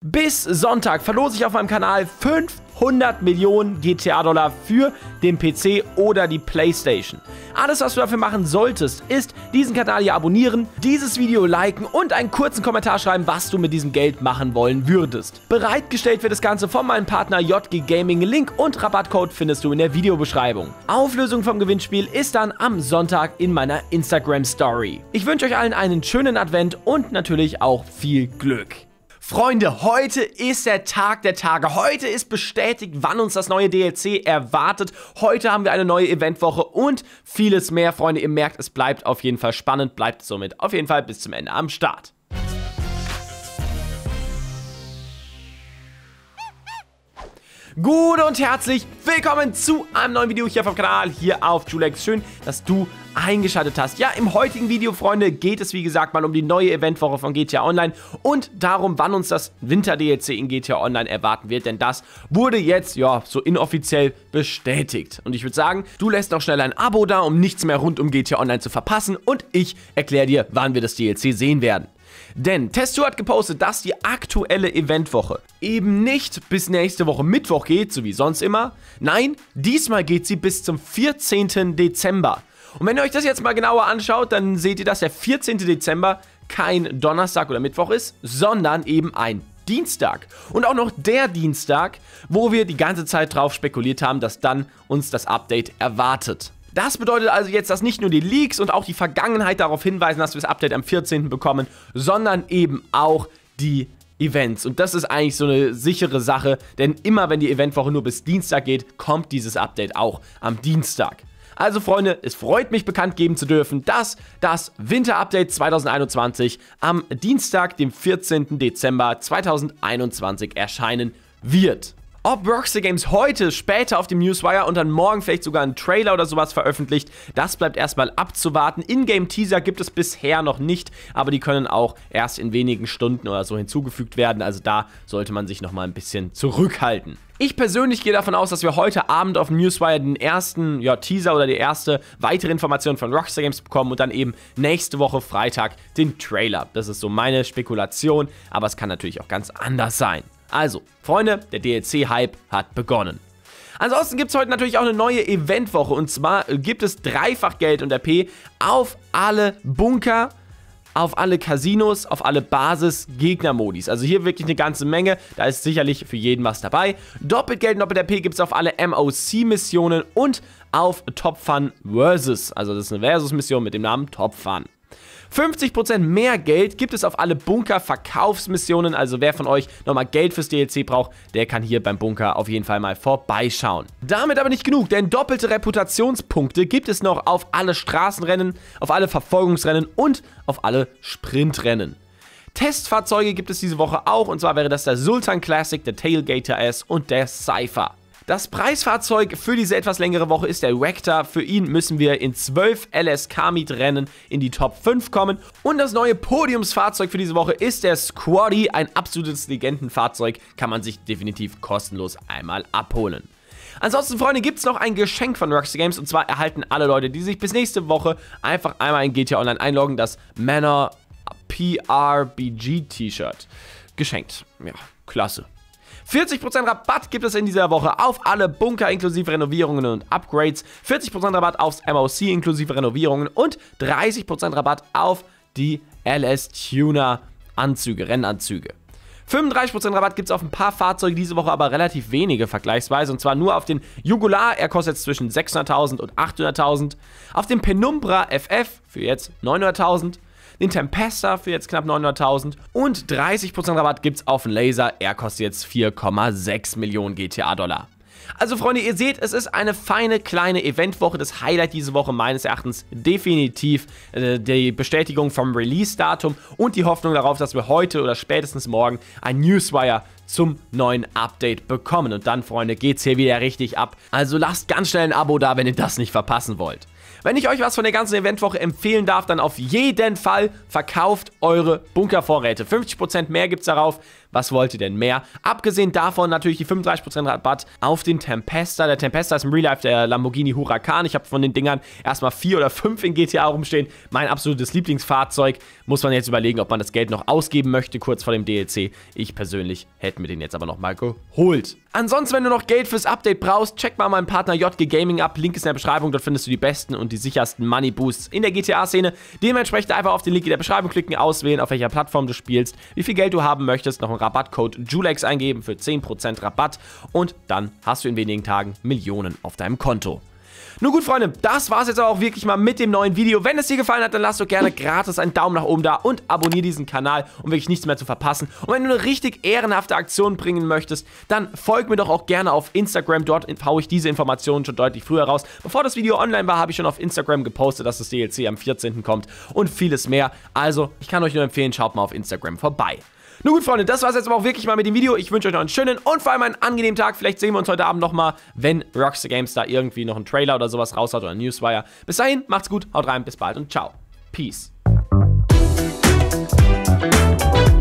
Bis Sonntag verlose ich auf meinem Kanal 500 Millionen GTA-Dollar für den PC oder die Playstation. Alles, was du dafür machen solltest, ist diesen Kanal hier abonnieren, dieses Video liken und einen kurzen Kommentar schreiben, was du mit diesem Geld machen wollen würdest. Bereitgestellt wird das Ganze von meinem Partner JG Gaming. Link und Rabattcode findest du in der Videobeschreibung. Auflösung vom Gewinnspiel ist dann am Sonntag in meiner Instagram-Story. Ich wünsche euch allen einen schönen Advent und natürlich auch viel Glück. Freunde, heute ist der Tag der Tage. Heute ist bestätigt, wann uns das neue DLC erwartet. Heute haben wir eine neue Eventwoche und vieles mehr. Freunde, ihr merkt, es bleibt auf jeden Fall spannend. Bleibt somit auf jeden Fall bis zum Ende am Start. Gut und herzlich willkommen zu einem neuen Video hier auf dem Kanal, hier auf Julex. Schön, dass du eingeschaltet hast. Ja, im heutigen Video, Freunde, geht es wie gesagt mal um die neue Eventwoche von GTA Online und darum, wann uns das Winter-DLC in GTA Online erwarten wird, denn das wurde jetzt, ja, so inoffiziell bestätigt. Und ich würde sagen, du lässt noch schnell ein Abo da, um nichts mehr rund um GTA Online zu verpassen und ich erkläre dir, wann wir das DLC sehen werden. Denn Testu hat gepostet, dass die aktuelle Eventwoche eben nicht bis nächste Woche Mittwoch geht, so wie sonst immer. Nein, diesmal geht sie bis zum 14. Dezember. Und wenn ihr euch das jetzt mal genauer anschaut, dann seht ihr, dass der 14. Dezember kein Donnerstag oder Mittwoch ist, sondern eben ein Dienstag. Und auch noch der Dienstag, wo wir die ganze Zeit drauf spekuliert haben, dass dann uns das Update erwartet. Das bedeutet also jetzt, dass nicht nur die Leaks und auch die Vergangenheit darauf hinweisen, dass wir das Update am 14. bekommen, sondern eben auch die Events. Und das ist eigentlich so eine sichere Sache, denn immer wenn die Eventwoche nur bis Dienstag geht, kommt dieses Update auch am Dienstag. Also Freunde, es freut mich bekannt geben zu dürfen, dass das Winter-Update 2021 am Dienstag, dem 14. Dezember 2021 erscheinen wird. Ob Rockstar Games heute später auf dem Newswire und dann morgen vielleicht sogar einen Trailer oder sowas veröffentlicht, das bleibt erstmal abzuwarten. Ingame-Teaser gibt es bisher noch nicht, aber die können auch erst in wenigen Stunden oder so hinzugefügt werden. Also da sollte man sich nochmal ein bisschen zurückhalten. Ich persönlich gehe davon aus, dass wir heute Abend auf dem Newswire den ersten Teaser oder die erste weitere Information von Rockstar Games bekommen und dann eben nächste Woche Freitag den Trailer. Das ist so meine Spekulation, aber es kann natürlich auch ganz anders sein. Also, Freunde, der DLC-Hype hat begonnen. Ansonsten gibt es heute natürlich auch eine neue Eventwoche und zwar gibt es dreifach Geld und RP auf alle Bunker, auf alle Casinos, auf alle Basis-Gegner-Modis. Also hier wirklich eine ganze Menge, da ist sicherlich für jeden was dabei. Doppelt Geld und doppelt RP gibt es auf alle MOC-Missionen und auf Top Fun Versus. Also das ist eine Versus-Mission mit dem Namen Top Fun. 50% mehr Geld gibt es auf alle Bunker-Verkaufsmissionen, also wer von euch nochmal Geld fürs DLC braucht, der kann hier beim Bunker auf jeden Fall mal vorbeischauen. Damit aber nicht genug, denn doppelte Reputationspunkte gibt es noch auf alle Straßenrennen, auf alle Verfolgungsrennen und auf alle Sprintrennen. Testfahrzeuge gibt es diese Woche auch, und zwar wäre das der Sultan Classic, der Tailgater S und der Cypher. Das Preisfahrzeug für diese etwas längere Woche ist der Vector. Für ihn müssen wir in 12 LSK-Mietrennen in die Top 5 kommen. Und das neue Podiumsfahrzeug für diese Woche ist der Squaddy. Ein absolutes Legendenfahrzeug, kann man sich definitiv kostenlos einmal abholen. Ansonsten, Freunde, gibt es noch ein Geschenk von Rockstar Games. Und zwar erhalten alle Leute, die sich bis nächste Woche einfach einmal in GTA Online einloggen, das Manor PRBG T-Shirt geschenkt. Ja, klasse. 40% Rabatt gibt es in dieser Woche auf alle Bunker inklusive Renovierungen und Upgrades, 40% Rabatt aufs MOC inklusive Renovierungen und 30% Rabatt auf die LS-Tuner-Anzüge, Rennanzüge. 35% Rabatt gibt es auf ein paar Fahrzeuge diese Woche, aber relativ wenige vergleichsweise, und zwar nur auf den Jugular, er kostet jetzt zwischen 600.000 und 800.000, auf den Penumbra FF für jetzt 900.000, den Tempesta für jetzt knapp 900.000 und 30% Rabatt gibt es auf den Laser, er kostet jetzt 4,6 Millionen GTA-Dollar. Also Freunde, ihr seht, es ist eine feine kleine Eventwoche. Das Highlight diese Woche meines Erachtens definitiv die Bestätigung vom Release-Datum und die Hoffnung darauf, dass wir heute oder spätestens morgen ein Newswire zum neuen Update bekommen. Und dann, Freunde, geht's hier wieder richtig ab. Also lasst ganz schnell ein Abo da, wenn ihr das nicht verpassen wollt. Wenn ich euch was von der ganzen Eventwoche empfehlen darf, dann auf jeden Fall verkauft eure Bunkervorräte. 50% mehr gibt es darauf, Was wollt ihr denn mehr? Abgesehen davon natürlich die 35% Rabatt auf den Tempesta. Der Tempesta ist im Real Life der Lamborghini Huracan. Ich habe von den Dingern erstmal 4 oder 5 in GTA rumstehen. Mein absolutes Lieblingsfahrzeug. Muss man jetzt überlegen, ob man das Geld noch ausgeben möchte, kurz vor dem DLC. Ich persönlich hätte mir den jetzt aber nochmal geholt. Ansonsten, wenn du noch Geld fürs Update brauchst, check mal meinen Partner JG Gaming ab. Link ist in der Beschreibung. Dort findest du die besten und die sichersten Money Boosts in der GTA-Szene. Dementsprechend einfach auf den Link in der Beschreibung klicken, auswählen, auf welcher Plattform du spielst, wie viel Geld du haben möchtest, noch einen Rabattcode JULEX eingeben für 10% Rabatt und dann hast du in wenigen Tagen Millionen auf deinem Konto. Nun gut, Freunde, das war's jetzt aber auch wirklich mal mit dem neuen Video. Wenn es dir gefallen hat, dann lass doch gerne gratis einen Daumen nach oben da und abonniere diesen Kanal, um wirklich nichts mehr zu verpassen. Und wenn du eine richtig ehrenhafte Aktion bringen möchtest, dann folg mir doch auch gerne auf Instagram. Dort haue ich diese Informationen schon deutlich früher raus. Bevor das Video online war, habe ich schon auf Instagram gepostet, dass das DLC am 14. kommt und vieles mehr. Also, ich kann euch nur empfehlen, schaut mal auf Instagram vorbei. Nun gut, Freunde, das war es jetzt aber auch wirklich mal mit dem Video. Ich wünsche euch noch einen schönen und vor allem einen angenehmen Tag. Vielleicht sehen wir uns heute Abend nochmal, wenn Rockstar Games da irgendwie noch einen Trailer oder sowas raushaut oder einen Newswire. Bis dahin, macht's gut, haut rein, bis bald und ciao. Peace.